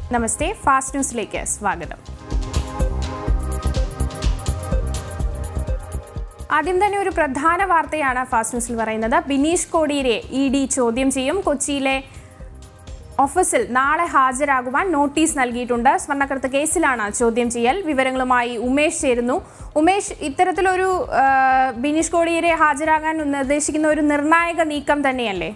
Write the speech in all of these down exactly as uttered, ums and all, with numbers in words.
നമസ്തേ, fast ന്യൂസിലേക്ക് സ്വാഗതം. ആദ്യം തന്നെ ഒരു പ്രധാന വാർത്തയാണ് ഫാസ്റ്റ് ന്യൂസിൽ പറയുന്നത്. ബിനീഷ് കോടിയേരിയെ ഇ ഡി ചോദ്യം ചെയ്യും. കൊച്ചിയിലെ ഓഫീസിൽ നാളെ ഹാജരാകുവാൻ നോട്ടീസ് നൽകിയിട്ടുണ്ട്. സ്വർണ്ണക്കടത്ത് കേസിലാണ് ചോദ്യം ചെയ്യൽ. വിവരങ്ങളുമായി ഉമേഷ് ചേരുന്നു. ഉമേഷ്, ഇത്തരത്തിലൊരു ബിനീഷ് കോടിയേരിയെ ഹാജരാകാൻ നിർദ്ദേശിക്കുന്ന ഒരു നിർണായക നീക്കം തന്നെയല്ലേ?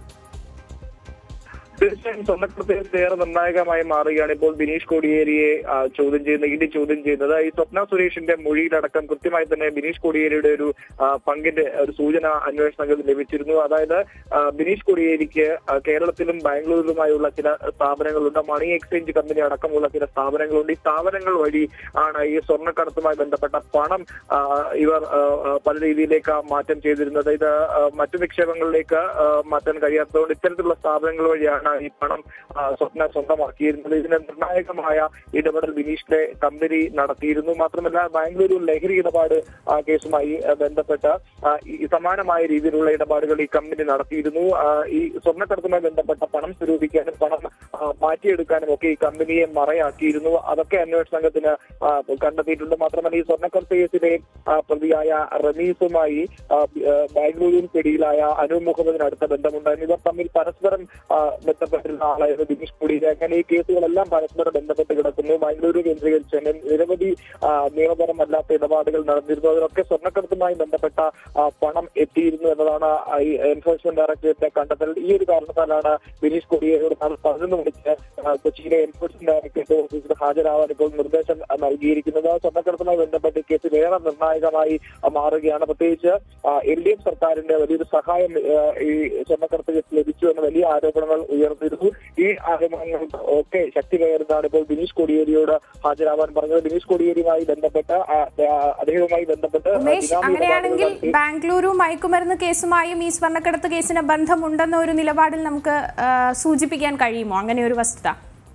തീർച്ചയായും സ്വർണ്ണക്കടത്ത് ഏറെ നിർണായകമായി മാറുകയാണ് ഇപ്പോൾ ബിനീഷ് കോടിയേരിയെ ചോദ്യം ചെയ്യുന്ന ഇ ഡി ചോദ്യം ചെയ്യുന്നത്. ഈ സ്വപ്ന സുരേഷിന്റെ മൊഴിയിലടക്കം കൃത്യമായി തന്നെ ബിനീഷ് കോടിയേരിയുടെ ഒരു പങ്കിന്റെ ഒരു സൂചന അന്വേഷണ സംഘത്തിന് ലഭിച്ചിരുന്നു. അതായത് ബിനീഷ് കോടിയേരിക്ക് കേരളത്തിലും ബാംഗ്ലൂരിലുമായുള്ള ചില സ്ഥാപനങ്ങളുണ്ട്. മണി എക്സ്ചേഞ്ച് കമ്പനി അടക്കമുള്ള ചില സ്ഥാപനങ്ങളുണ്ട്. ഈ സ്ഥാപനങ്ങൾ വഴി ആണ് ഈ സ്വർണ്ണക്കടത്തുമായി ബന്ധപ്പെട്ട പണം ഇവർ പല രീതിയിലേക്ക് മാറ്റം ചെയ്തിരുന്നത്. ഇത് മറ്റു നിക്ഷേപങ്ങളിലേക്ക് മാറ്റാൻ കഴിയാത്തതുകൊണ്ട് ഇത്തരത്തിലുള്ള സ്ഥാപനങ്ങൾ വഴിയാണ് ഈ പണം സ്വപ്ന സ്വന്തമാക്കിയിരുന്നത്. ഇതിന് നിർണായകമായ ഇടപെടൽ ബിനീഷിന്റെ കമ്പനി നടത്തിയിരുന്നു. മാത്രമല്ല, ബാംഗ്ലൂരു ലഹരി ഇടപാട് കേസുമായി ബന്ധപ്പെട്ട് സമാനമായ രീതിയിലുള്ള ഇടപാടുകൾ ഈ കമ്പനി നടത്തിയിരുന്നു. ഈ സ്വർണ്ണക്കടത്തുമായി ബന്ധപ്പെട്ട പണം സ്വരൂപിക്കാനും പണം മാറ്റിയെടുക്കാനും ഒക്കെ ഈ കമ്പനിയെ മറയാക്കിയിരുന്നു. അതൊക്കെ അന്വേഷണ സംഘത്തിന് കണ്ടെത്തിയിട്ടുണ്ട്. മാത്രമല്ല, ഈ സ്വർണ്ണക്കടത്ത് കേസിലെ പ്രതിയായ റമീസുമായി ബാംഗ്ലൂരിൽ പിടിയിലായ അനൂപ് മുഹമ്മദിന് അടുത്ത ബന്ധമുണ്ടായിരുന്നു. ഇവർ തമ്മിൽ പരസ്പരം ബന്ധപ്പെട്ടിരുന്ന ആളായിരുന്നു ബിനീഷ് കോടിയേരി. അങ്ങനെ ഈ കേസുകളെല്ലാം പരസ്പരം ബന്ധപ്പെട്ട് കിടക്കുന്നു. ബാംഗ്ലൂരു കേന്ദ്രീകരിച്ച് നിരവധി നിയമപരമല്ലാത്ത ഇടപാടുകൾ നടന്നിരുന്നു. അതിലൊക്കെ സ്വർണ്ണക്കടത്തുമായി ബന്ധപ്പെട്ട പണം എത്തിയിരുന്നു എന്നതാണ് ഈ എൻഫോഴ്സ്മെന്റ് ഡയറക്ടറേറ്റിന്റെ കണ്ടെത്തൽ. ഈ ഒരു കാരണത്താലാണ് ബിനീഷ് കോടിയേരിയോട് പതിനൊന്ന് മണിക്ക് കൊച്ചിയിലെ എൻഫോഴ്സ്മെന്റ് ഡയറക്ടറേറ്റ് ഓഫീസിൽ ഹാജരാവാൻ ഇപ്പോൾ നിർദ്ദേശം നൽകിയിരിക്കുന്നത്. സ്വർണ്ണക്കടത്തുമായി ബന്ധപ്പെട്ട് കേസിൽ ഏറെ നിർണായകമായി മാറുകയാണ്. പ്രത്യേകിച്ച് എൽ ഡി എഫ് സർക്കാരിന്റെ വലിയൊരു സഹായം ഈ സ്വർണ്ണക്കടത്ത് കേസിൽ ലഭിച്ചു എന്ന വലിയ ആരോപണങ്ങൾ ഉയർന്നിരുന്നു. ഈ ആരോപണങ്ങൾ ഒക്കെ ശക്തി പകരുന്നതാണ് ഇപ്പോൾ ബിനീഷ് കോടിയേരിയോട് ഹാജരാവാൻ പറഞ്ഞത്. ബിനീഷ് കോടിയേരിയുമായി ബന്ധപ്പെട്ട് അദ്ദേഹവുമായി ബന്ധപ്പെട്ട് അങ്ങനെയാണെങ്കിൽ ബാംഗ്ലൂരു മയക്കുമരുന്ന് കേസുമായും ഈ സ്വർണ്ണക്കടത്ത് കേസിന് ബന്ധമുണ്ടെന്ന ഒരു നിലപാടിൽ നമുക്ക് സൂചിപ്പിക്കാൻ കഴിയുമോ അങ്ങനെ ഒരു വസ്തുത?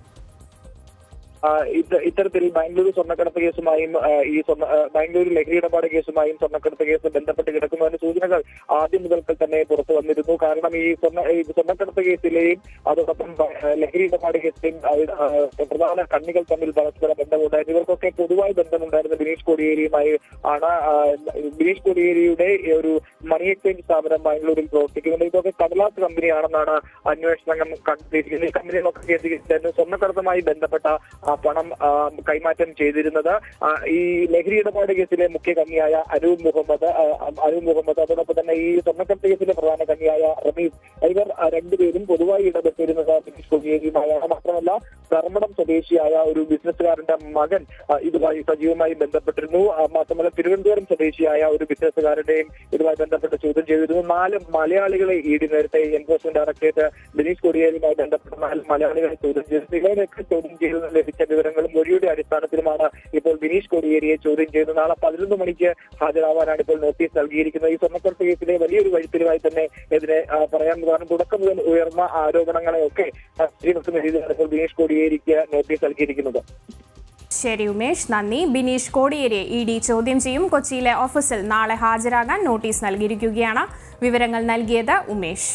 ഇത്തരത്തിൽ ബാംഗ്ലൂരു സ്വർണ്ണക്കടത്ത് കേസുമായും ഈ സ്വർണ്ണ ബാംഗ്ലൂരു ലഹരി ഇടപാട് കേസുമായും സ്വർണ്ണക്കടത്ത് കേസ് ബന്ധപ്പെട്ട് കിടക്കുന്നതിന് സൂചനകൾ ആദ്യം മുതൽക്ക് തന്നെ പുറത്തു വന്നിരുന്നു. കാരണം ഈ സ്വർണ്ണ സ്വർണ്ണക്കടത്ത് കേസിലെയും അതോടൊപ്പം ലഹരി ഇടപാട് കേസിലെയും പ്രധാന കണ്ണികൾ തമ്മിൽ പരസ്പര ബന്ധമുണ്ടായിരുന്നു. ഇവർക്കൊക്കെ പൊതുവായി ബന്ധമുണ്ടായിരുന്ന ബിനീഷ് കോടിയേരിയുമായി ആണ്. ബിനീഷ് കോടിയേരിയുടെ ഒരു മണി എക്സ്ചേഞ്ച് സ്ഥാപനം ബാംഗ്ലൂരിൽ പ്രവർത്തിക്കുന്നുണ്ട്. ഇതൊക്കെ കടലാസ് കമ്പനിയാണെന്നാണ് അന്വേഷണ സംഘം കണ്ടെത്തിയിരിക്കുന്നത്. ഈ കമ്പനികളൊക്കെ കേന്ദ്രീകരിച്ചായിരുന്നു സ്വർണ്ണക്കടത്തുമായി ബന്ധപ്പെട്ട പണം കൈമാറ്റം ചെയ്തിരുന്നത്. ഈ ലഹരി ഇടപാട് കേസിലെ മുഖ്യ കണ്ണിയായ അനൂപ് മുഹമ്മദ് അനൂപ് മുഹമ്മദ് അതോടൊപ്പം തന്നെ ഈ സ്വർണ്ണക്കടത്ത് കേസിലെ പ്രധാന കണ്ണിയായ റമീസ്, ഇവർ രണ്ടുപേരും പൊതുവായി ഇടപെട്ടിരുന്നത് ബിനീഷ് കോടിയേരിയുമായാണ്. മാത്രമല്ല, ധർമ്മടം സ്വദേശിയായ ഒരു ബിസിനസ്സുകാരന്റെ മകൻ ഇതുമായി സജീവമായി ബന്ധപ്പെട്ടിരുന്നു. മാത്രമല്ല, തിരുവനന്തപുരം സ്വദേശിയായ ഒരു ബിസിനസ്സുകാരന്റെയും ഇതുമായി ബന്ധപ്പെട്ട് ചോദ്യം ചെയ്തിരുന്നു. നാല് മലയാളികളെ ഇ ഡി നേരത്തെ എൻഫോഴ്സ്മെന്റ് ഡയറക്ടറേറ്റ് ബിനീഷ് കോടിയേരിയുമായി ബന്ധപ്പെട്ട നാല് മലയാളികളെ ചോദ്യം ചെയ്തു. ഇവരൊക്കെ ചോദ്യം ചെയ്തത് ലഭിച്ച വിവരങ്ങളും മൊഴിയുടെ അടിസ്ഥാനത്തിലുമാണ് ഇപ്പോൾ ബിനീഷ് കോടിയേരിയെ ചോദ്യം ചെയ്യുന്നത്. നാളെ പതിനൊന്ന് മണിക്ക് ഹാജരാവാനാണ് ഇപ്പോൾ നോട്ടീസ് നൽകിയിരിക്കുന്നത്. ഈ സ്വർണ്ണക്കടത്ത് കേസിലെ വലിയൊരു വഴിത്തിരിവായി തന്നെ ഇതിനെ പറയാൻ കാരണം തുടക്കം മുതൽ ഉയർന്ന ആരോപണങ്ങളെയൊക്കെ ശരിവെക്കുന്ന രീതിയിലാണ് ഇപ്പോൾ ബിനീഷ് കോടിയേരിക്ക് നോട്ടീസ് നൽകിയിരിക്കുന്നത്. ശരി ഉമേഷ്, നന്ദി. ബിനീഷ് കോടിയേരിയെ ഇ ഡി ചോദ്യം ചെയ്യും. കൊച്ചിയിലെ ഓഫീസിൽ നാളെ ഹാജരാകാൻ നോട്ടീസ് നൽകിയിരിക്കുകയാണ്. വിവരങ്ങൾ നൽകിയത് ഉമേഷ്.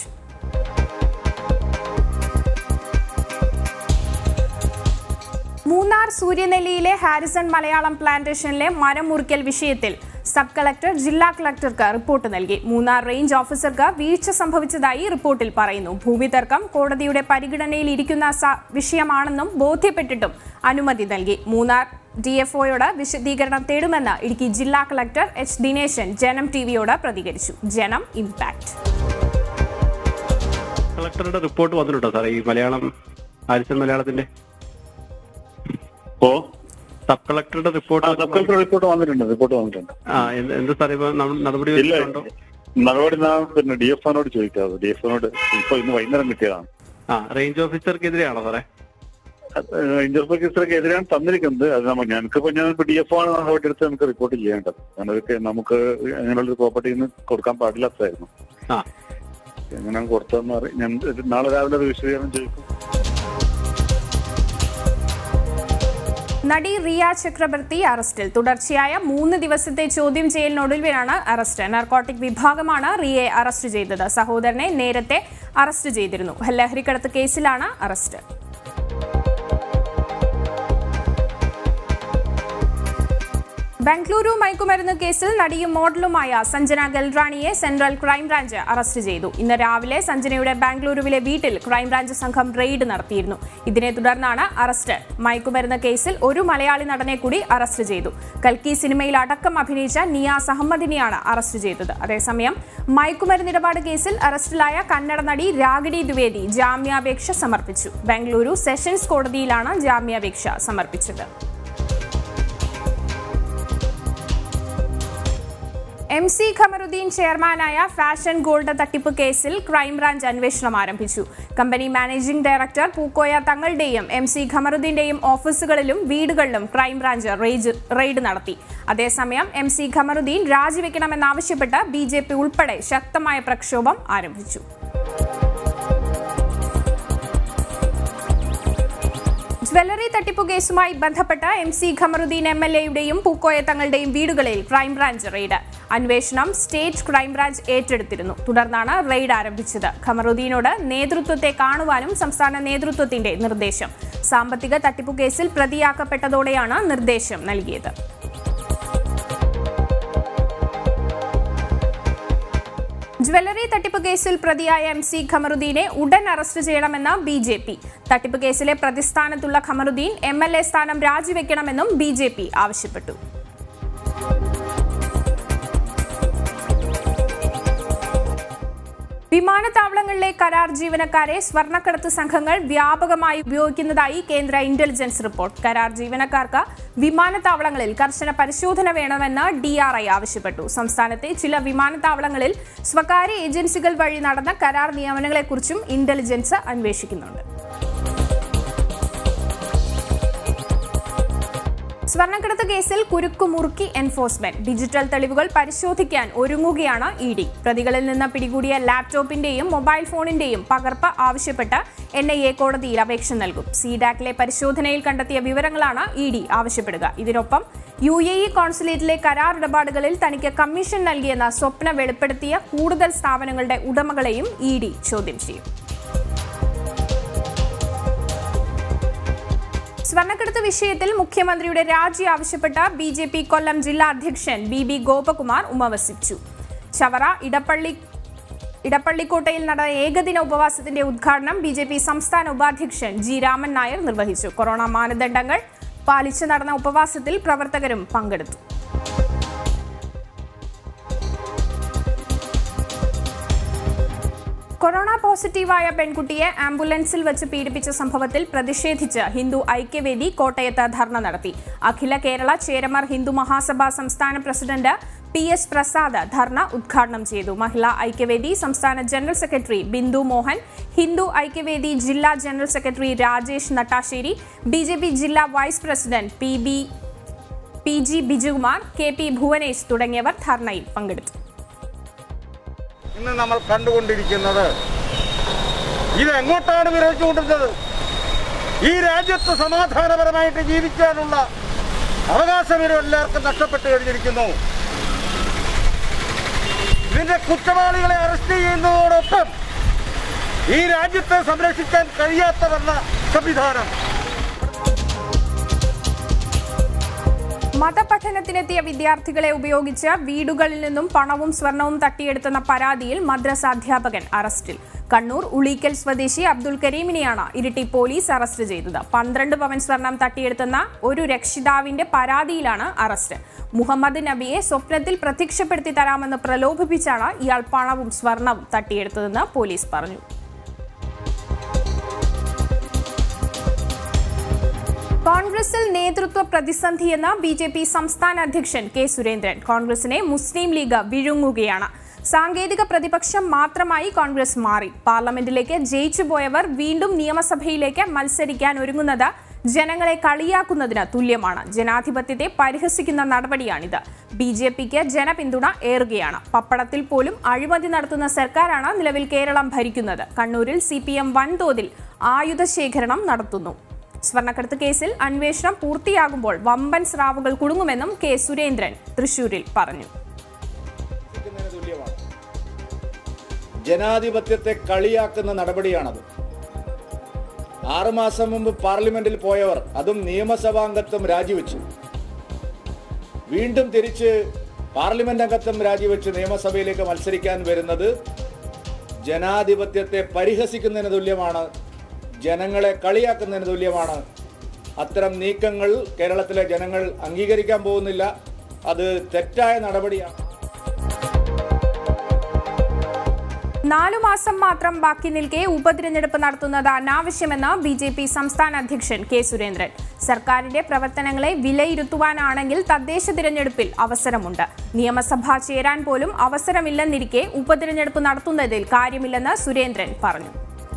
മൂന്നാർ സൂര്യനെല്ലിയിലെ ഹാരിസൺ മലയാളം പ്ലാന്റേഷനിലെ മരം മുറിക്കൽ വിഷയത്തിൽ സബ് കളക്ടർ ജില്ലാ കളക്ടർക്ക് റിപ്പോർട്ട് നൽകി. മൂന്നാർ റേഞ്ച് ഓഫീസർക്ക് വീഴ്ച സംഭവിച്ചതായി റിപ്പോർട്ടിൽ പറയുന്നു. ഭൂമി തർക്കം കോടതിയുടെ പരിഗണനയിൽ ഇരിക്കുന്ന വിഷയമാണെന്നും ബോധ്യപ്പെട്ടിട്ടും അനുമതി നൽകി. മൂന്നാർ ഡി എഫ് ഒയോട് വിശദീകരണം തേടുമെന്ന് ഇടുക്കി ജില്ലാ കളക്ടർ എച്ച് ദിനേശൻ ജനം ടിവിയോട് പ്രതികരിച്ചു. ജനം ഇംപാക്ട് കളക്ടറുടെ റിപ്പോർട്ട് വന്നിട്ടുണ്ടോ സാറേ ഈ മലയാളം ഹാരിസൺ മലയാളത്തിന്റെ? ഓ സബ് കളക്ടറുടെ റിപ്പോർട്ട് സബ് കളക്ടർ റിപ്പോർട്ട് വന്നിട്ടുണ്ട് റിപ്പോർട്ട് വന്നിട്ടുണ്ട് ആ എന്ത് സാറേ നടപടി ഉണ്ടോ? നടപടി പിന്നെ ഡി എഫ് ഒനോട് ചോദിക്കാതെ ഡി എഫ് ഒനോട് ഇപ്പൊ ഇന്ന് വൈകുന്നേരം കിട്ടിയതാണ്. ആ റേഞ്ച് ഓഫീസർക്കെതിരെയാണോ സാറേ? റേഞ്ച് ഓഫീസർക്ക് എതിരാണ് തന്നിരിക്കുന്നത്. അത് നമുക്ക് ഞങ്ങൾക്കിപ്പോ ഞാൻ ഡി എഫ് ആണ് നടപടി എടുത്ത് നമുക്ക് റിപ്പോർട്ട് ചെയ്യേണ്ടത്. കാരണം ഇതൊക്കെ നമുക്ക് അങ്ങനെയുള്ളൊരു പ്രോപ്പർട്ടി ഇന്ന് കൊടുക്കാൻ പാടില്ലാത്തതായിരുന്നു. ആ എങ്ങനെയാണ് കൊടുത്തതെന്ന് അറിയാം. ഞാൻ നാളെ രാവിലെ വിശദീകരണം ചോദിക്കും. നടി റിയ ചക്രവർത്തി അറസ്റ്റിൽ. തുടർച്ചയായ മൂന്ന് ദിവസത്തെ ചോദ്യം ചെയ്യലിനൊടുവിലാണ് അറസ്റ്റ്. നാർക്കോട്ടിക് വിഭാഗമാണ് റിയയെ അറസ്റ്റ് ചെയ്തത്. സഹോദരനെ നേരത്തെ അറസ്റ്റ് ചെയ്തിരുന്നു. ലഹരിക്കടത്ത് കേസിലാണ് അറസ്റ്റ്. ബംഗളൂരു മയക്കുമരുന്ന് കേസിൽ നടിയും മോഡലുമായ സഞ്ജന ഗൽറാണിയെ സെൻട്രൽ ക്രൈംബ്രാഞ്ച് അറസ്റ്റ് ചെയ്തു. ഇന്ന് രാവിലെ സഞ്ജനയുടെ ബാംഗ്ലൂരുവിലെ വീട്ടിൽ ക്രൈംബ്രാഞ്ച് സംഘം റെയ്ഡ് നടത്തിയിരുന്നു. ഇതിനെ തുടർന്നാണ് അറസ്റ്റ്. മയക്കുമരുന്ന് കേസിൽ ഒരു മലയാളി നടനെ കൂടി അറസ്റ്റ് ചെയ്തു. കൽക്കി സിനിമയിൽ അടക്കം അഭിനയിച്ച നിയാസ് അഹമ്മദിനെയാണ് അറസ്റ്റ് ചെയ്തത്. അതേസമയം മയക്കുമരുന്ന് ഇടപാട് കേസിൽ അറസ്റ്റിലായ കന്നഡ നടി രാഗിണി ദ്വിവേദി ജാമ്യാപേക്ഷ സമർപ്പിച്ചു. ബംഗളൂരു സെഷൻസ് കോടതിയിലാണ് ജാമ്യാപേക്ഷ സമർപ്പിച്ചത്. എം സി ഖമറുദ്ദീൻ ചെയർമാനായ ഫാഷൻ ഗോൾഡ് തട്ടിപ്പ് കേസിൽ ക്രൈംബ്രാഞ്ച് അന്വേഷണം ആരംഭിച്ചു. കമ്പനി മാനേജിംഗ് ഡയറക്ടർ പൂക്കോയ തങ്ങളുടെയും എം സി ഖമറുദ്ദീന്റെയും ഓഫീസുകളിലും വീടുകളിലും ക്രൈംബ്രാഞ്ച് റെയ്ഡ് നടത്തി. അതേസമയം എം സി ഖമറുദ്ദീൻ രാജിവെക്കണമെന്നാവശ്യപ്പെട്ട് ബി ജെ പി ഉൾപ്പെടെ ശക്തമായ പ്രക്ഷോഭം ആരംഭിച്ചു. ജ്വല്ലറി തട്ടിപ്പു കേസുമായി ബന്ധപ്പെട്ട M C Khamaruddin M L എയുടെയും പൂക്കോയ തങ്ങളുടെയും വീടുകളിൽ ക്രൈംബ്രാഞ്ച് റെയ്ഡ്. അന്വേഷണം സ്റ്റേറ്റ് ക്രൈംബ്രാഞ്ച് ഏറ്റെടുത്തിരുന്നു. തുടർന്നാണ് റെയ്ഡ് ആരംഭിച്ചത്. ഖമറുദ്ദീനോട് നേതൃത്വത്തെ കാണുവാനും സംസ്ഥാന നേതൃത്വത്തിന്റെ നിർദ്ദേശം. സാമ്പത്തിക തട്ടിപ്പു കേസിൽ പ്രതിയാക്കപ്പെട്ടതോടെയാണ് നിർദ്ദേശം നൽകിയത്. ജ്വല്ലറി തട്ടിപ്പ് കേസിൽ പ്രതിയായ എം സി ഖമറുദ്ദീനെ ഉടൻ അറസ്റ്റ് ചെയ്യണമെന്ന് ബി ജെ പി. തട്ടിപ്പ് കേസിലെ പ്രതിസ്ഥാനത്തുള്ള ഖമറുദ്ദീൻ എം എൽ എ സ്ഥാനം രാജിവെക്കണമെന്നും ബി ജെ പി ആവശ്യപ്പെട്ടു. വിമാനത്താവളങ്ങളിലെ കരാർ ജീവനക്കാരെ സ്വർണ്ണക്കടത്ത് സംഘങ്ങൾ വ്യാപകമായി ഉപയോഗിക്കുന്നതായി കേന്ദ്ര ഇന്റലിജൻസ് റിപ്പോർട്ട്. കരാർ ജീവനക്കാർക്ക് വിമാനത്താവളങ്ങളിൽ കർശന പരിശോധന വേണമെന്ന് ഡി ആർ ഐ ആവശ്യപ്പെട്ടു. സംസ്ഥാനത്തെ ചില വിമാനത്താവളങ്ങളിൽ സ്വകാര്യ ഏജൻസികൾ വഴി നടന്ന കരാർ നിയമനങ്ങളെക്കുറിച്ചും ഇന്റലിജൻസ് അന്വേഷിക്കുന്നുണ്ട്. സ്വർണ്ണക്കടത്ത് കേസിൽ കുരുക്കുമുറുക്കി എൻഫോഴ്സ്മെന്റ്. ഡിജിറ്റൽ തെളിവുകൾ പരിശോധിക്കാൻ ഒരുങ്ങുകയാണ് ഇ ഡി. പ്രതികളിൽ നിന്ന് പിടികൂടിയ ലാപ്ടോപ്പിന്റെയും മൊബൈൽ ഫോണിന്റെയും പകർപ്പ് ആവശ്യപ്പെട്ട് എൻ ഐ എ കോടതിയിൽ അപേക്ഷ നൽകും. സീഡാക്കിലെ പരിശോധനയിൽ കണ്ടെത്തിയ വിവരങ്ങളാണ് ഇ ഡി ആവശ്യപ്പെടുക. ഇതിനൊപ്പം യു എ ഇ കോൺസുലേറ്റിലെ കരാർ ഇടപാടുകളിൽ തനിക്ക് കമ്മീഷൻ നൽകിയെന്ന സ്വപ്ന വെളിപ്പെടുത്തിയ കൂടുതൽ സ്ഥാപനങ്ങളുടെ ഉടമകളെയും ഇ ഡി ചോദ്യം ചെയ്യും. സ്വർണ്ണക്കടത്ത് വിഷയത്തിൽ മുഖ്യമന്ത്രിയുടെ രാജി ആവശ്യപ്പെട്ട ബി ജെ പി കൊല്ലം ജില്ലാ അധ്യക്ഷൻ ബി ബി ഗോപകുമാർ ഉപവസിച്ചു. ചവറ ഇടപ്പള്ളി ഇടപ്പള്ളിക്കോട്ടയിൽ നടന്ന ഏകദിന ഉപവാസത്തിന്റെ ഉദ്ഘാടനം ബി ജെ പി സംസ്ഥാന ഉപാധ്യക്ഷൻ ജി രാമൻ നായർ നിർവഹിച്ചു. കൊറോണ മാനദണ്ഡങ്ങൾ പാലിച്ച് നടന്ന ഉപവാസത്തിൽ പ്രവർത്തകരും പങ്കെടുത്തു. കൊറോണ പോസിറ്റീവായ പെൺകുട്ടിയെ ആംബുലൻസിൽ വെച്ച് പീഡിപ്പിച്ച സംഭവത്തിൽ പ്രതിഷേധിച്ച് ഹിന്ദു ഐക്യവേദി കോട്ടയത്ത് ധർണ നടത്തി. അഖില കേരള ചേരമർ ഹിന്ദു മഹാസഭ സംസ്ഥാന president P S Prasad dharna ഉദ്ഘാടനം ചെയ്തു. മഹിളാ ഐക്യവേദി സംസ്ഥാന ജനറൽ സെക്രട്ടറി ബിന്ദു മോഹൻ, ഹിന്ദു ഐക്യവേദി ജില്ലാ general secretary Rajesh Nattassery, B J P ജില്ലാ vice president P B P G Bijukumar, K P Bhuvanesh തുടങ്ങിയവർ ധർണയിൽ പങ്കെടുത്തു. ഇന്ന് നമ്മൾ കണ്ടുകൊണ്ടിരിക്കുന്നത് ഇത് എങ്ങോട്ടാണ് വിരമിച്ചുകൊണ്ടിരുന്നത്? ഈ രാജ്യത്ത് സമാധാനപരമായിട്ട് ജീവിക്കാനുള്ള അവകാശം എല്ലാവർക്കും നഷ്ടപ്പെട്ടു കഴിഞ്ഞിരിക്കുന്നു. ഇതിന്റെ കുറ്റവാളികളെ അറസ്റ്റ് ചെയ്യുന്നതോടൊപ്പം ഈ രാജ്യത്തെ സംരക്ഷിക്കാൻ കഴിയാത്തവരുടെ സംവിധാനം. മതപഠനത്തിനെത്തിയ വിദ്യാർത്ഥികളെ ഉപയോഗിച്ച് വീടുകളിൽ നിന്നും പണവും സ്വർണവും തട്ടിയെടുത്തെന്ന പരാതിയിൽ മദ്രസ അധ്യാപകൻ അറസ്റ്റിൽ. കണ്ണൂർ ഉളീക്കൽ സ്വദേശി അബ്ദുൽ കരീമിനെയാണ് ഇരിട്ടി പോലീസ് അറസ്റ്റ് ചെയ്തത്. പന്ത്രണ്ട് പവൻ സ്വർണം തട്ടിയെടുത്തെന്ന ഒരു രക്ഷിതാവിന്റെ പരാതിയിലാണ് അറസ്റ്റ്. മുഹമ്മദ് നബിയെ സ്വപ്നത്തിൽ പ്രത്യക്ഷപ്പെടുത്തി തരാമെന്ന് പ്രലോഭിപ്പിച്ചാണ് ഇയാൾ പണവും സ്വർണവും തട്ടിയെടുത്തതെന്ന് പോലീസ് പറഞ്ഞു. കോൺഗ്രസിൽ നേതൃത്വ പ്രതിസന്ധിയെന്ന് ബി ജെ പി സംസ്ഥാന അധ്യക്ഷൻ കെ സുരേന്ദ്രൻ. കോൺഗ്രസിനെ മുസ്ലിം ലീഗ് വിഴുങ്ങുകയാണ്. സാങ്കേതിക പ്രതിപക്ഷം മാത്രമായി കോൺഗ്രസ് മാറി. പാർലമെന്റിലേക്ക് ജയിച്ചുപോയവർ വീണ്ടും നിയമസഭയിലേക്ക് മത്സരിക്കാൻ ഒരുങ്ങുന്നത് ജനങ്ങളെ കളിയാക്കുന്നതിന് തുല്യമാണ്. ജനാധിപത്യത്തെ പരിഹസിക്കുന്ന നടപടിയാണിത്. ബി ജെ പിക്ക് ജനപിന്തുണ ഏറുകയാണ്. പപ്പടത്തിൽ പോലും അഴിമതി നടത്തുന്ന സർക്കാരാണ് നിലവിൽ കേരളം ഭരിക്കുന്നത്. കണ്ണൂരിൽ സി പി എം വൻതോതിൽ ആയുധശേഖരണം നടത്തുന്നു. സ്വർണ്ണക്കടത്ത് കേസിൽ അന്വേഷണം പൂർത്തിയാകുമ്പോൾ വമ്പൻ സ്രാവുകൾ കുടുങ്ങുമെന്നും കെ സുരേന്ദ്രൻ തൃശൂരിൽ പറഞ്ഞു. ജനാധിപത്യത്തെ കളിയാക്കുന്ന നടപടിയാണത്. ആറുമാസം മുമ്പ് പാർലമെന്റിൽ പോയവർ, അതും നിയമസഭാംഗത്വം രാജിവെച്ചു. വീണ്ടും തിരിച്ച് പാർലമെന്റ് അംഗത്വം രാജിവെച്ച് നിയമസഭയിലേക്ക് മത്സരിക്കാൻ വരുന്നത് ജനാധിപത്യത്തെ പരിഹസിക്കുന്നതിന് തുല്യമാണ്, ജനങ്ങളെ കളിയാക്കുന്നതിന് തുല്യമാണ്. അത്തരം നീക്കങ്ങൾ കേരളത്തിലെ ജനങ്ങൾ അംഗീകരിക്കാൻ പോകുന്നില്ല. അത് തെറ്റായ നടപടിയാണ്. നാലു മാസം മാത്രം ബാക്കി നിൽക്കെ ഉപതിരഞ്ഞെടുപ്പ് നടത്തുന്നത് അനാവശ്യമെന്ന് ബി ജെ പി സംസ്ഥാന അധ്യക്ഷൻ കെ സുരേന്ദ്രൻ. സർക്കാരിന്റെ പ്രവർത്തനങ്ങളെ വിലയിരുത്തുവാനാണെങ്കിൽ തദ്ദേശ തിരഞ്ഞെടുപ്പിൽ അവസരമുണ്ട്. നിയമസഭ ചേരാൻ പോലും അവസരമില്ലെന്നിരിക്കെ ഉപതിരഞ്ഞെടുപ്പ് നടത്തുന്നതിൽ കാര്യമില്ലെന്ന് സുരേന്ദ്രൻ പറഞ്ഞു.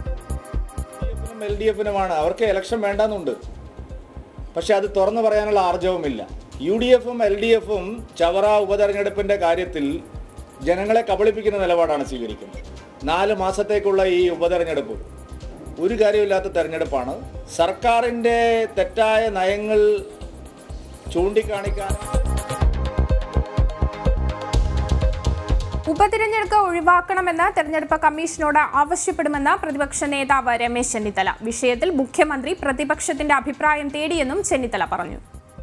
എൽ ഡി എഫിനുമാണ്, അവർക്ക് ഇലക്ഷൻ വേണ്ടെന്നുണ്ട്. പക്ഷെ അത് തുറന്നു പറയാനുള്ള ആർജവുമില്ല. യു ഡി എഫും എൽ ഡി എഫും ചവറ ഉപതെരഞ്ഞെടുപ്പിന്റെ കാര്യത്തിൽ ജനങ്ങളെ കബളിപ്പിക്കുന്ന നിലപാടാണ് സ്വീകരിക്കുന്നത്. നാല് മാസത്തേക്കുള്ള ഈ ഉപതെരഞ്ഞെടുപ്പ് ഒരു കാര്യമില്ലാത്ത തെരഞ്ഞെടുപ്പാണ്. സർക്കാരിൻ്റെ തെറ്റായ നയങ്ങൾ ചൂണ്ടിക്കാണിക്കാൻ ഉപതിരഞ്ഞെടുപ്പ് ഒഴിവാക്കണമെന്ന് തെരഞ്ഞെടുപ്പ് കമ്മീഷനോട് ആവശ്യപ്പെടുമെന്ന് പ്രതിപക്ഷ നേതാവ് രമേശ് ചെന്നിത്തല. വിഷയത്തിൽ മുഖ്യമന്ത്രി പ്രതിപക്ഷത്തിന്റെ അഭിപ്രായം തേടിയെന്നും ചെന്നിത്തല പറഞ്ഞു.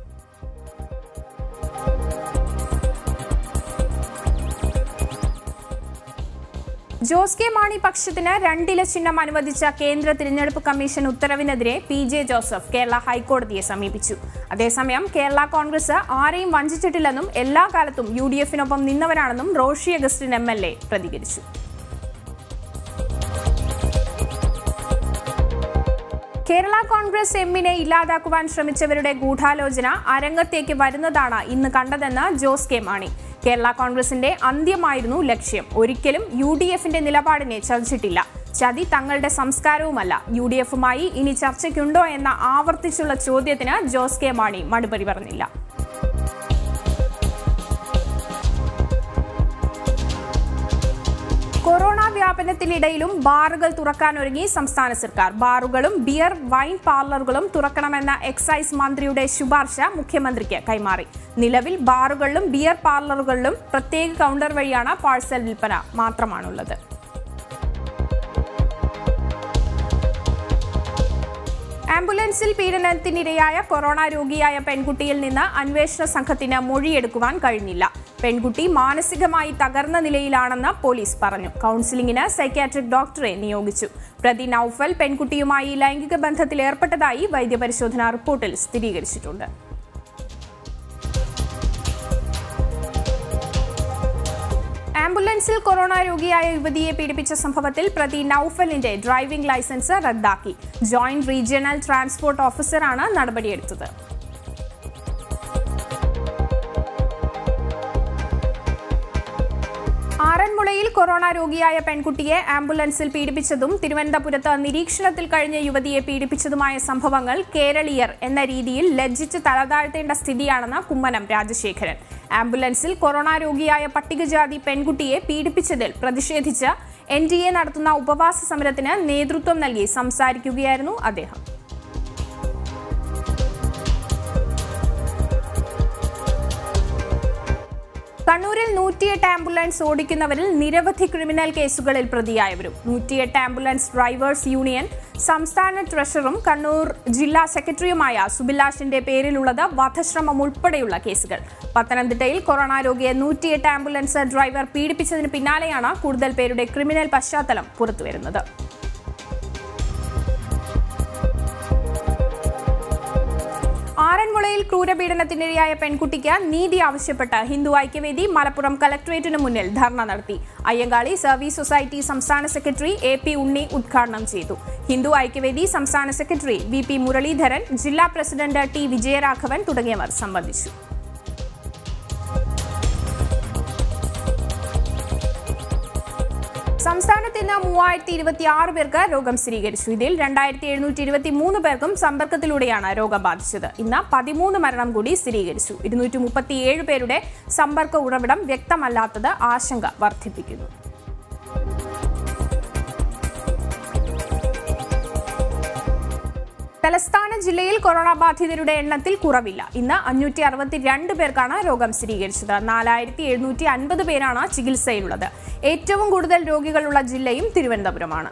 ജോസ് കെ മാണി പക്ഷത്തിന് രണ്ടില ചിഹ്നം അനുവദിച്ച കേന്ദ്ര തിരഞ്ഞെടുപ്പ് കമ്മീഷൻ ഉത്തരവിനെതിരെ പി ജെ ജോസഫ് കേരള ഹൈക്കോടതിയെ സമീപിച്ചു. അതേസമയം കേരള കോൺഗ്രസ് ആരെയും വഞ്ചിച്ചിട്ടില്ലെന്നും എല്ലാ കാലത്തും യു ഡി എഫിനൊപ്പം നിന്നവരാണെന്നും Roshy Augustine M L A പ്രതികരിച്ചു. കേരള കോൺഗ്രസ് എമ്മിനെ ഇല്ലാതാക്കുവാൻ ശ്രമിച്ചവരുടെ ഗൂഢാലോചന അരങ്ങത്തേക്ക് വരുന്നതാണ് ഇന്ന് കണ്ടതെന്ന് ജോസ് കെ മാണി. കേരള കോൺഗ്രസിന്റെ അന്ത്യമായിരുന്നു ലക്ഷ്യം. ഒരിക്കലും യു ഡി എഫിന്റെ നിലപാടിനെ ചതിച്ചിട്ടില്ല. ചതി തങ്ങളുടെ സംസ്കാരവുമല്ല. യു ഡി എഫുമായി ഇനി ചർച്ചയ്ക്കുണ്ടോ എന്ന ആവർത്തിച്ചുള്ള ചോദ്യത്തിന് ജോസ് കെ മാണി മറുപടി പറഞ്ഞില്ല. കൊറോണ വ്യാപനത്തിനിടയിലും ബാറുകൾ തുറക്കാനൊരുങ്ങി സംസ്ഥാന സർക്കാർ. ബാറുകളും ബിയർ വൈൻ പാർലറുകളും തുറക്കണമെന്ന എക്സൈസ് മന്ത്രിയുടെ ശുപാർശ മുഖ്യമന്ത്രിക്ക് കൈമാറി. നിലവിൽ ബാറുകളിലും ബിയർ പാർലറുകളിലും പ്രത്യേക കൗണ്ടർ വഴിയാണ് പാഴ്സൽ വിൽപ്പന മാത്രമാണുള്ളത്. ആംബുലൻസിൽ പീഡനത്തിനിരയായ കൊറോണ രോഗിയായ പെൺകുട്ടിയിൽ നിന്ന് അന്വേഷണ സംഘത്തിന് മൊഴിയെടുക്കുവാൻ കഴിഞ്ഞില്ല. പെൺകുട്ടി മാനസികമായി തകർന്ന നിലയിലാണെന്ന് പോലീസ് പറഞ്ഞു. കൗൺസിലിംഗിന് സൈക്യാട്രിക് ഡോക്ടറെ നിയോഗിച്ചു. പ്രതി നൌഫൽ പെൺകുട്ടിയുമായി ലൈംഗിക ബന്ധത്തിൽ ഏർപ്പെട്ടതായി വൈദ്യപരിശോധനാ റിപ്പോർട്ടിൽ സ്ഥിരീകരിച്ചിട്ടുണ്ട്. ആംബുലൻസിൽ കൊറോണ രോഗിയായ യുവതിയെ പീഡിപ്പിച്ച സംഭവത്തിൽ പ്രതി നൌഫലിന്റെ ഡ്രൈവിംഗ് ലൈസൻസ് റദ്ദാക്കി. ജോയിന്റ് റീജിയണൽ ട്രാൻസ്പോർട്ട് ഓഫീസറാണ് നടപടിയെടുത്തത്. ആറന്മുളയിൽ കൊറോണ രോഗിയായ പെൺകുട്ടിയെ ആംബുലൻസിൽ പീഡിപ്പിച്ചതും തിരുവനന്തപുരത്ത് നിരീക്ഷണത്തിൽ കഴിഞ്ഞ യുവതിയെ പീഡിപ്പിച്ചതുമായ സംഭവങ്ങൾ കേരളീയർ എന്ന രീതിയിൽ ലജ്ജിച്ച് തലതാഴ്ത്തേണ്ട സ്ഥിതിയാണെന്ന് കുമ്മനം രാജശേഖരൻ. ആംബുലൻസിൽ കൊറോണ രോഗിയായ പട്ടികജാതി പെൺകുട്ടിയെ പീഡിപ്പിച്ചതിൽ പ്രതിഷേധിച്ച് എൻ ഡി എ നടത്തുന്ന ഉപവാസ സമരത്തിന് നേതൃത്വം നൽകി സംസാരിക്കുകയായിരുന്നു അദ്ദേഹം. കണ്ണൂരിൽ നൂറ്റിയെട്ട് ആംബുലൻസ് ഓടിക്കുന്നവരിൽ നിരവധി ക്രിമിനൽ കേസുകളിൽ പ്രതിയായവരും. നൂറ്റിയെട്ട് ആംബുലൻസ് ഡ്രൈവേഴ്സ് യൂണിയൻ സംസ്ഥാന ട്രഷററും കണ്ണൂർ ജില്ലാ സെക്രട്ടറിയുമായ സുബിലാഷിന്റെ പേരിലുള്ളത് വധശ്രമം ഉൾപ്പെടെയുള്ള കേസുകൾ. പത്തനംതിട്ടയിൽ കൊറോണ രോഗിയെ നൂറ്റിയെട്ട് ആംബുലൻസ് ഡ്രൈവർ പീഡിപ്പിച്ചതിന് പിന്നാലെയാണ് കൂടുതൽ പേരുടെ ക്രിമിനൽ പശ്ചാത്തലം പുറത്തുവരുന്നത്. ആറന്മുളയിൽ ക്രൂരപീഡനത്തിനിരയായ പെൺകുട്ടിക്ക് നീതി ആവശ്യപ്പെട്ട് ഹിന്ദു ഐക്യവേദി മലപ്പുറം കലക്ടറേറ്റിന് മുന്നിൽ ധർണ നടത്തി. അയ്യങ്കാളി സർവീസ് സൊസൈറ്റി സംസ്ഥാന സെക്രട്ടറി എ പി ഉണ്ണി ഉദ്ഘാടനം ചെയ്തു. ഹിന്ദു ഐക്യവേദി സംസ്ഥാന സെക്രട്ടറി വി പി മുരളീധരൻ, ജില്ലാ പ്രസിഡന്റ് ടി വിജയരാഘവൻ തുടങ്ങിയവർ സംബന്ധിച്ചു. സംസ്ഥാനത്ത് ഇന്ന് മൂവായിരത്തി ഇരുപത്തി ആറ് പേർക്ക് രോഗം സ്ഥിരീകരിച്ചു. ഇതിൽ രണ്ടായിരത്തി എഴുന്നൂറ്റി ഇരുപത്തി മൂന്ന് പേർക്കും സമ്പർക്കത്തിലൂടെയാണ് രോഗം ബാധിച്ചത്. ഇന്ന് പതിമൂന്ന് മരണം കൂടി സ്ഥിരീകരിച്ചു. ഇരുന്നൂറ്റി മുപ്പത്തിയേഴ് പേരുടെ സമ്പർക്ക ഉറവിടം വ്യക്തമല്ലാത്തത് ആശങ്ക വർദ്ധിപ്പിക്കുന്നു. തലസ്ഥാന ജില്ലയിൽ കൊറോണ ബാധിതരുടെ എണ്ണത്തിൽ കുറവില്ല. ഇന്ന് അഞ്ഞൂറ്റി അറുപത്തിരണ്ട് പേർക്കാണ് രോഗം സ്ഥിരീകരിച്ചത്. നാലായിരത്തി എഴുന്നൂറ്റി അൻപത് പേരാണ് ചികിത്സയിലുള്ളത്. ഏറ്റവും കൂടുതൽ രോഗികളുള്ള ജില്ലയും തിരുവനന്തപുരമാണ്.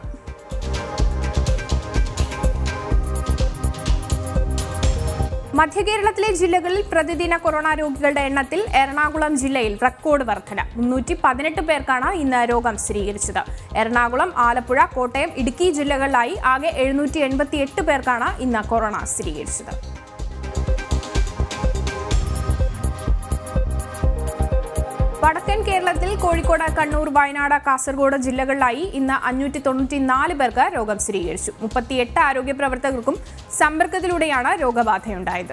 മധ്യകേരളത്തിലെ ജില്ലകളിൽ പ്രതിദിന കൊറോണ രോഗികളുടെ എണ്ണത്തിൽ എറണാകുളം ജില്ലയിൽ റെക്കോർഡ് വർധന. മുന്നൂറ്റി പതിനെട്ട് പേർക്കാണ് ഇന്ന് രോഗം സ്ഥിരീകരിച്ചത്. എറണാകുളം, ആലപ്പുഴ, കോട്ടയം, ഇടുക്കി ജില്ലകളിലായി ആകെ എഴുന്നൂറ്റി എൺപത്തി എട്ട് പേർക്കാണ് ഇന്ന് കൊറോണ സ്ഥിരീകരിച്ചത്. വടക്കൻ കേരളത്തിൽ കോഴിക്കോട്, കണ്ണൂർ, വയനാട്, കാസർഗോഡ് ജില്ലകളിലായി ഇന്ന് അഞ്ഞൂറ്റി തൊണ്ണൂറ്റി നാല് പേർക്ക് രോഗം സ്ഥിരീകരിച്ചു. മുപ്പത്തിയെട്ട് ആരോഗ്യ പ്രവർത്തകർക്കും സമ്പർക്കത്തിലൂടെയാണ് രോഗബാധയുണ്ടായത്.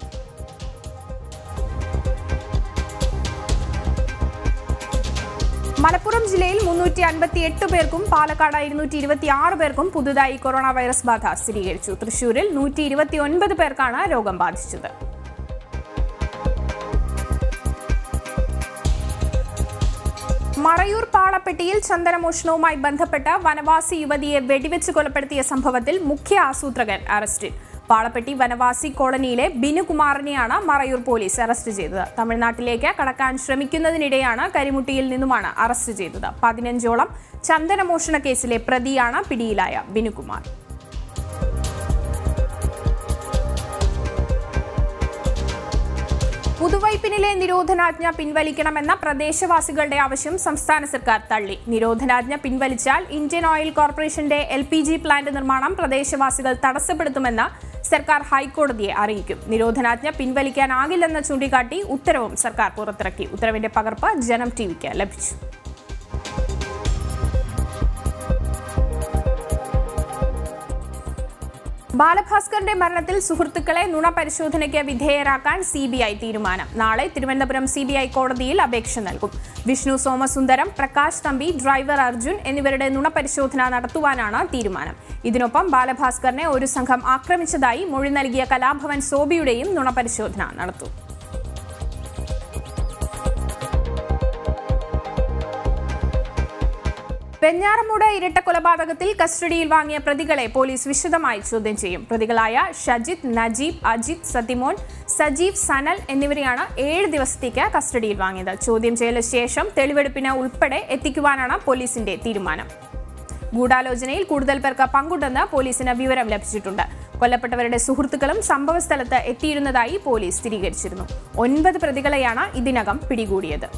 മലപ്പുറം ജില്ലയിൽ മുന്നൂറ്റി അൻപത്തി എട്ട് പേർക്കും പാലക്കാട് ഇരുന്നൂറ്റി ഇരുപത്തി ആറ് പേർക്കും പുതുതായി കൊറോണ വൈറസ് ബാധ സ്ഥിരീകരിച്ചു. തൃശൂരിൽ നൂറ്റി ഇരുപത്തി ഒൻപത് പേർക്കാണ് രോഗം ബാധിച്ചത്. മറയൂർ പാളപ്പെട്ടിയിൽ ചന്ദനമോഷണവുമായി ബന്ധപ്പെട്ട് വനവാസി യുവതിയെ വെടിവെച്ച് കൊലപ്പെടുത്തിയ സംഭവത്തിൽ മുഖ്യ ആസൂത്രകൻ അറസ്റ്റിൽ. പാളപ്പെട്ടി വനവാസി കോളനിയിലെ ബിനുകുമാറിനെയാണ് മറയൂർ പോലീസ് അറസ്റ്റ് ചെയ്തത്. തമിഴ്നാട്ടിലേക്ക് കടക്കാൻ ശ്രമിക്കുന്നതിനിടെയാണ് കരിമുട്ടിയിൽ നിന്നുമാണ് അറസ്റ്റ് ചെയ്തത്. പതിനഞ്ചോളം ചന്ദനമോഷണ കേസിലെ പ്രതിയാണ് പിടിയിലായ ബിനുകുമാർ. പുതുവൈപ്പിനിലെ നിരോധനാജ്ഞ പിൻവലിക്കണമെന്ന പ്രദേശവാസികളുടെ ആവശ്യം സംസ്ഥാന സർക്കാർ തള്ളി. നിരോധനാജ്ഞ പിൻവലിച്ചാൽ ഇന്ത്യൻ ഓയിൽ കോർപ്പറേഷന്റെ എൽ പി ജി പ്ലാന്റ് നിർമ്മാണം പ്രദേശവാസികൾ തടസ്സപ്പെടുത്തുമെന്ന് സർക്കാർ ഹൈക്കോടതിയെ അറിയിക്കും. നിരോധനാജ്ഞ പിൻവലിക്കാനാകില്ലെന്ന് ചൂണ്ടിക്കാട്ടി ഉത്തരവും സർക്കാർ പുറത്തിറക്കി. ഉത്തരവിന്റെ പകർപ്പ് ജനം ടിവിക്ക് ലഭിച്ചു. ബാലഭാസ്കറിന്റെ മരണത്തിൽ സുഹൃത്തുക്കളെ നുണ പരിശോധനയ്ക്ക് വിധേയരാക്കാൻ സി ബി ഐ തീരുമാനം. നാളെ തിരുവനന്തപുരം സി ബി ഐ കോടതിയിൽ അപേക്ഷ നൽകും. വിഷ്ണു സോമസുന്ദരം, പ്രകാശ് തമ്പി, ഡ്രൈവർ അർജുൻ എന്നിവരുടെ നുണ പരിശോധന നടത്തുവാനാണ് തീരുമാനം. ഇതിനൊപ്പം ബാലഭാസ്കറിനെ ഒരു സംഘം ആക്രമിച്ചതായി മൊഴി നൽകിയ കലാഭവൻ സോബിയുടെയും നുണ പരിശോധന നടത്തും. വെഞ്ഞാറമൂട് ഇരട്ട കൊലപാതകത്തിൽ കസ്റ്റഡിയിൽ വാങ്ങിയ പ്രതികളെ പോലീസ് വിശദമായി ചോദ്യം ചെയ്യും. പ്രതികളായ ഷജിത്, നജീബ്, അജിത്, സതിമോൻ, സജീവ്, സനൽ എന്നിവരെയാണ് ഏഴ് ദിവസത്തേക്ക് കസ്റ്റഡിയിൽ വാങ്ങിയത്. ചോദ്യം ചെയ്യലിന് ശേഷം തെളിവെടുപ്പിന് ഉൾപ്പെടെ എത്തിക്കുവാനാണ് പോലീസിന്റെ തീരുമാനം. ഗൂഢാലോചനയിൽ കൂടുതൽ പേർക്ക് പങ്കുണ്ടെന്ന് പോലീസിന് വിവരം ലഭിച്ചിട്ടുണ്ട്. കൊല്ലപ്പെട്ടവരുടെ സുഹൃത്തുക്കളും സംഭവസ്ഥലത്ത് എത്തിയിരുന്നതായി പോലീസ് സ്ഥിരീകരിച്ചിരുന്നു. ഒൻപത് പ്രതികളെയാണ് ഇതിനകം പിടികൂടിയത്.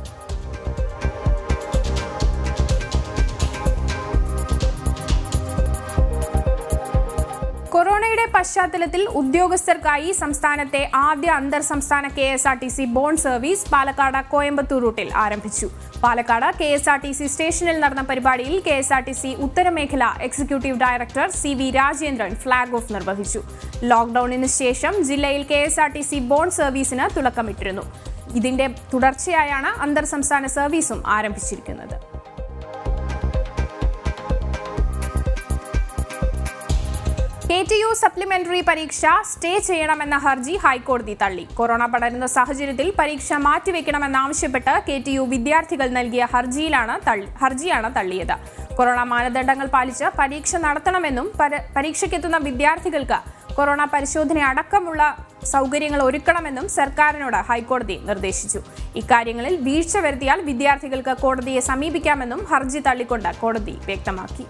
കൊറോണയുടെ പശ്ചാത്തലത്തിൽ ഉദ്യോഗസ്ഥർക്കായി സംസ്ഥാനത്തെ ആദ്യ അന്തർ സംസ്ഥാന K S R T C bond service Palakkad Coimbatore റൂട്ടിൽ ആരംഭിച്ചു. Palakkad K S R T C സ്റ്റേഷനിൽ നടന്ന പരിപാടിയിൽ K S R T C ഉത്തരമേഖല executive director C V Rajendran flag off നിർവഹിച്ചു. ലോക്ഡൌണിന് ശേഷം ജില്ലയിൽ K S R T C bond സർവീസിന് തുടക്കമിട്ടിരുന്നു. ഇതിന്റെ തുടർച്ചയായാണ് അന്തർ സംസ്ഥാന സർവീസും ആരംഭിച്ചിരിക്കുന്നത്. കെ ടി യു സപ്ലിമെന്ററി പരീക്ഷ സ്റ്റേ ചെയ്യണമെന്ന ഹർജി ഹൈക്കോടതി തള്ളി. കൊറോണ പടരുന്ന സാഹചര്യത്തിൽ പരീക്ഷ മാറ്റിവെക്കണമെന്നാവശ്യപ്പെട്ട് കെ ടി യു വിദ്യാർത്ഥികൾ നൽകിയ ഹർജിയിലാണ് ഹർജിയാണ് തള്ളിയത്. കൊറോണ മാനദണ്ഡങ്ങൾ പാലിച്ച് പരീക്ഷ നടത്തണമെന്നും പരീക്ഷയ്ക്കെത്തുന്ന വിദ്യാർത്ഥികൾക്ക് കൊറോണ പരിശോധന അടക്കമുള്ള സൗകര്യങ്ങൾ ഒരുക്കണമെന്നും സർക്കാരിനോട് ഹൈക്കോടതി നിർദ്ദേശിച്ചു. ഇക്കാര്യങ്ങളിൽ വീഴ്ച വരുത്തിയാൽ വിദ്യാർത്ഥികൾക്ക് കോടതിയെ സമീപിക്കാമെന്നും ഹർജി തള്ളിക്കൊണ്ട് കോടതി വ്യക്തമാക്കി.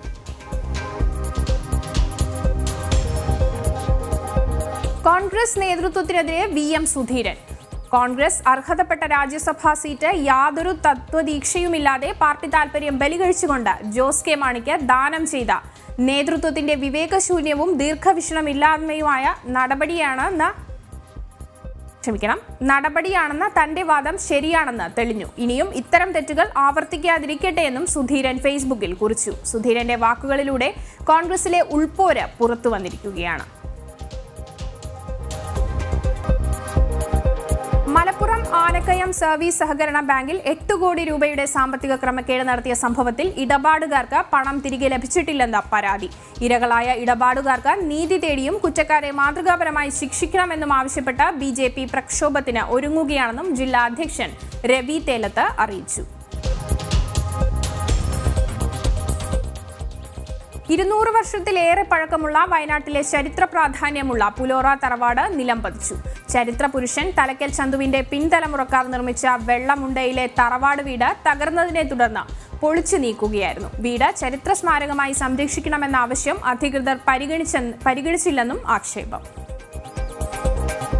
കോൺഗ്രസ് നേതൃത്വത്തിനെതിരെ വി എം സുധീരൻ. കോൺഗ്രസ് അർഹതപ്പെട്ട രാജ്യസഭാ സീറ്റ് യാതൊരു തത്വദീക്ഷയുമില്ലാതെ പാർട്ടി താൽപര്യം ബലികഴിച്ചുകൊണ്ട് ജോസ് കെ മാണിക്ക് ദാനം ചെയ്ത നേതൃത്വത്തിന്റെ വിവേകശൂന്യവും ദീർഘവീക്ഷണമില്ലായ്മയുമായ നടപടിയാണെന്ന് ക്ഷമിക്കണം നടപടിയാണെന്ന തന്റെ വാദം ശരിയാണെന്ന് തെളിഞ്ഞു. ഇനിയും ഇത്തരം തെറ്റുകൾ ആവർത്തിക്കാതിരിക്കട്ടെ എന്നും സുധീരൻ ഫേസ്ബുക്കിൽ കുറിച്ചു. സുധീരന്റെ വാക്കുകളിലൂടെ കോൺഗ്രസിലെ ഉൾപോര് പുറത്തു വന്നിരിക്കുകയാണ്. മലപ്പുറം ആനക്കയം സർവീസ് സഹകരണ ബാങ്കിൽ എട്ട് കോടി രൂപയുടെ സാമ്പത്തിക ക്രമക്കേട് നടത്തിയ സംഭവത്തിൽ ഇടപാടുകാർക്ക് പണം തിരികെ ലഭിച്ചിട്ടില്ലെന്ന പരാതി. ഇരകളായ ഇടപാടുകാർക്ക് നീതി തേടിയും കുറ്റക്കാരെ മാതൃകാപരമായി ശിക്ഷിക്കണമെന്നും ആവശ്യപ്പെട്ട് ബി ജെ പി പ്രക്ഷോഭത്തിന് ഒരുങ്ങുകയാണെന്നും ജില്ലാ അധ്യക്ഷൻ രവി തേലത്ത് അറിയിച്ചു. ഇരുന്നൂറ് വർഷത്തിലേറെ പഴക്കമുള്ള വയനാട്ടിലെ ചരിത്ര പ്രാധാന്യമുള്ള പുലോറ തറവാട് നിലംപതിച്ചു. ചരിത്ര പുരുഷൻ തലക്കൽ ചന്തുവിന്റെ പിൻതലമുറക്കാർ നിർമ്മിച്ച വെള്ളമുണ്ടയിലെ തറവാട് വീട് തകർന്നതിനെ തുടർന്ന് പൊളിച്ചു നീക്കുകയായിരുന്നു. വീട് ചരിത്ര സ്മാരകമായി സംരക്ഷിക്കണമെന്ന ആവശ്യം അധികൃതർ പരിഗണിച്ച പരിഗണിച്ചില്ലെന്നും ആക്ഷേപം.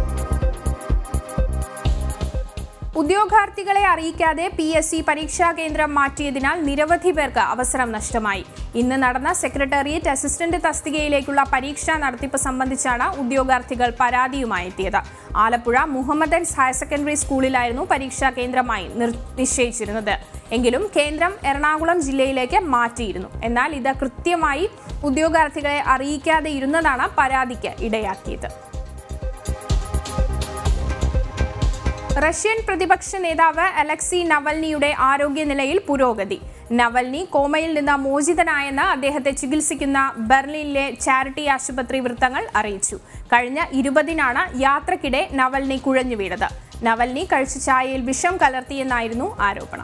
ഉദ്യോഗാർത്ഥികളെ അറിയിക്കാതെ പി എസ് സി പരീക്ഷാ കേന്ദ്രം മാറ്റിയതിനാൽ നിരവധി പേർക്ക് അവസരം നഷ്ടമായി. ഇന്ന് നടന്ന സെക്രട്ടേറിയറ്റ് അസിസ്റ്റന്റ് തസ്തികയിലേക്കുള്ള പരീക്ഷാ നടത്തിപ്പ് സംബന്ധിച്ചാണ് ഉദ്യോഗാർത്ഥികൾ പരാതിയുമായി എത്തിയത്. ആലപ്പുഴ മുഹമ്മദൻസ് ഹയർ സെക്കൻഡറി സ്കൂളിലായിരുന്നു പരീക്ഷാ കേന്ദ്രമായി നിശ്ചയിച്ചിരുന്നത്. എങ്കിലും കേന്ദ്രം എറണാകുളം ജില്ലയിലേക്ക് മാറ്റിയിരുന്നു. എന്നാൽ ഇത് കൃത്യമായി ഉദ്യോഗാർത്ഥികളെ അറിയിക്കാതെ ഇരുന്നതാണ് പരാതിക്ക് ഇടയാക്കിയത്. റഷ്യൻ പ്രതിപക്ഷ നേതാവ് അലക്സി നവൽനിയുടെ ആരോഗ്യനിലയിൽ പുരോഗതി. നവൽനി കോമയിൽ നിന്ന് മോചിതനായെന്ന് അദ്ദേഹത്തെ ചികിത്സിക്കുന്ന ബെർലിനിലെ ചാരിറ്റി ആശുപത്രി വൃത്തങ്ങൾ അറിയിച്ചു. കഴിഞ്ഞ ഇരുപതിനാണ് യാത്രക്കിടെ നവൽനി കുഴഞ്ഞു വീണത്. നവൽനി കഴിച്ച ചായയിൽ വിഷം കലർത്തിയെന്നായിരുന്നു ആരോപണം.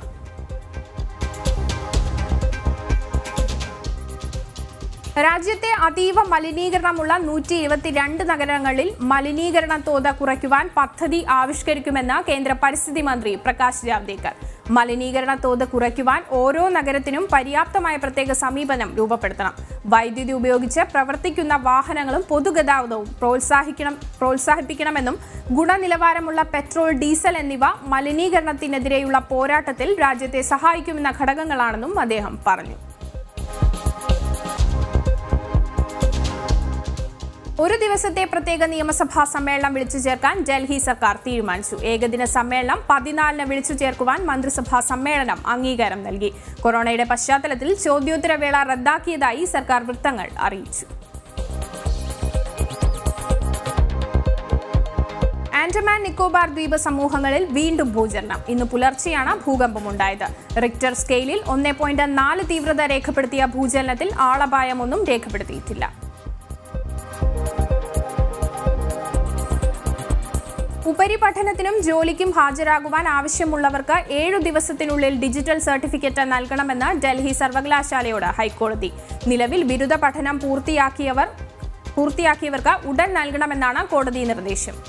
രാജ്യത്തെ അതീവ മലിനീകരണമുള്ള നൂറ്റി ഇരുപത്തിരണ്ട് നഗരങ്ങളിൽ മലിനീകരണ തോത് കുറയ്ക്കുവാൻ പദ്ധതി ആവിഷ്കരിക്കുമെന്ന് കേന്ദ്ര പരിസ്ഥിതി മന്ത്രി പ്രകാശ് ജാവ്ദേക്കർ. മലിനീകരണ തോത് കുറയ്ക്കുവാൻ ഓരോ നഗരത്തിനും പര്യാപ്തമായ പ്രത്യേക സമീപനം രൂപപ്പെടുത്തണം. വൈദ്യുതി ഉപയോഗിച്ച് പ്രവർത്തിക്കുന്ന വാഹനങ്ങളും പൊതുഗതാഗതവും പ്രോത്സാഹിക്കണം പ്രോത്സാഹിപ്പിക്കണമെന്നും ഗുണനിലവാരമുള്ള പെട്രോൾ, ഡീസൽ എന്നിവ മലിനീകരണത്തിനെതിരെയുള്ള പോരാട്ടത്തിൽ രാജ്യത്തെ സഹായിക്കുമെന്ന ഘടകങ്ങളാണെന്നും അദ്ദേഹം പറഞ്ഞു. ഒരു ദിവസത്തെ പ്രത്യേക നിയമസഭാ സമ്മേളനം വിളിച്ചു ചേർക്കാൻ ഡൽഹി സർക്കാർ തീരുമാനിച്ചു. ഏകദിന സമ്മേളനം പതിനാലിന് വിളിച്ചു ചേർക്കുവാൻ മന്ത്രിസഭാ സമ്മേളനം അംഗീകാരം നൽകി. കൊറോണയുടെ പശ്ചാത്തലത്തിൽ ചോദ്യോത്തരവേള റദ്ദാക്കിയതായി സർക്കാർ വൃത്തങ്ങൾ അറിയിച്ചു. ആൻഡമാൻ നിക്കോബാർ ദ്വീപ് സമൂഹങ്ങളിൽ വീണ്ടും ഭൂചലനം. ഇന്ന് പുലർച്ചെയാണ് ഭൂകമ്പമുണ്ടായത്. റിക്ടർ സ്കെയിലിൽ ഒന്നേ പോയിന്റ് നാല് തീവ്രത രേഖപ്പെടുത്തിയ ഭൂചലനത്തിൽ ആളപായമൊന്നും രേഖപ്പെടുത്തിയിട്ടില്ല. ഉപരിപഠനത്തിനും ജോലിക്കും ഹാജരാകുവാൻ ആവശ്യമുള്ളവർക്ക് ഏഴു ദിവസത്തിനുള്ളിൽ ഡിജിറ്റൽ സർട്ടിഫിക്കറ്റ് നൽകണമെന്ന് ഡൽഹി സർവകലാശാലയോട് ഹൈക്കോടതി. നിലവിൽ ബിരുദ പഠനം പൂർത്തിയാക്കിയവർ പൂർത്തിയാക്കിയവർക്ക് ഉടൻ നൽകണമെന്നാണ് കോടതി നിർദ്ദേശം.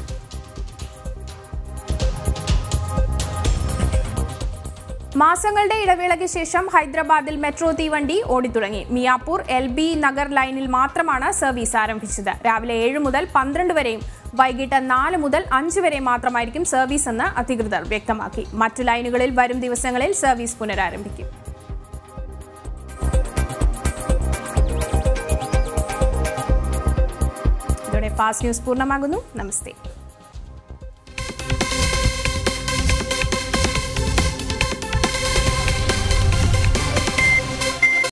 മാസങ്ങളുടെ ഇടവേളയ്ക്ക് ശേഷം ഹൈദരാബാദിൽ മെട്രോ തീവണ്ടി ഓടിത്തുടങ്ങി. മിയാപൂർ എൽ ബി നഗർ ലൈനിൽ മാത്രമാണ് സർവീസ് ആരംഭിച്ചത്. രാവിലെ ഏഴ് മുതൽ പന്ത്രണ്ട് വരെയും വൈകിട്ട് നാല് മുതൽ അഞ്ച് വരെ മാത്രമായിരിക്കും സർവീസ് എന്ന് അധികൃതർ വ്യക്തമാക്കി. മറ്റു ലൈനുകളിൽ വരും ദിവസങ്ങളിൽ സർവീസ് പുനരാരംഭിക്കും. ഇതോടെ ഫാസ്റ്റ് ന്യൂസ് പൂർണ്ണമാകുന്നു. നമസ്തേ.